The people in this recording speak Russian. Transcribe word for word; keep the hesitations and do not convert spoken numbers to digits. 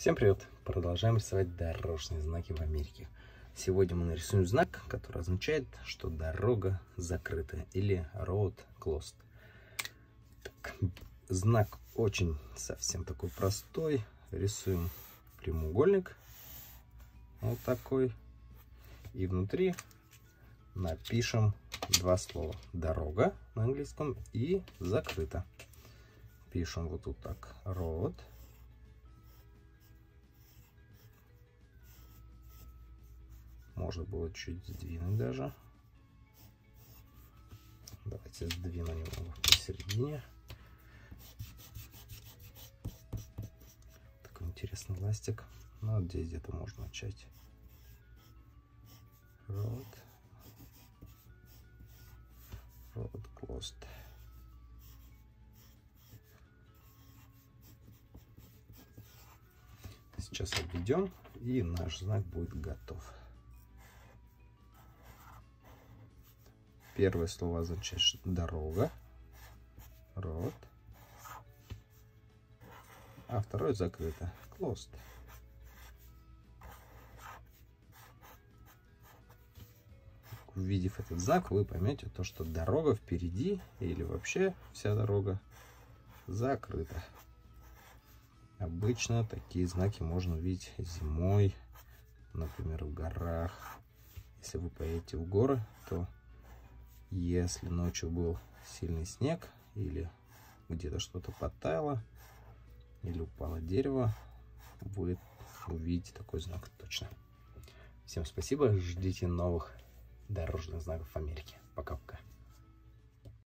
Всем привет! Продолжаем рисовать дорожные знаки в Америке. Сегодня мы нарисуем знак, который означает, что дорога закрыта, или road closed. Так, знак очень совсем такой простой. Рисуем прямоугольник, вот такой, и внутри напишем два слова: дорога на английском и закрыто. Пишем вот тут так: road. Можно было чуть сдвинуть даже. Давайте сдвинем его посередине. Такой интересный ластик. Ну, вот здесь где-то можно начать. Road. Road closed. Сейчас обведем, и наш знак будет готов. Первое слово означает дорога, road, а второе закрыто, closed. Увидев этот знак, вы поймете то, что дорога впереди или вообще вся дорога закрыта. Обычно такие знаки можно увидеть зимой, например, в горах. Если вы поедете в горы, то если ночью был сильный снег или где-то что-то подтаяло или упало дерево, вы увидите такой знак точно. Всем спасибо, ждите новых дорожных знаков в Америке. Пока-пока.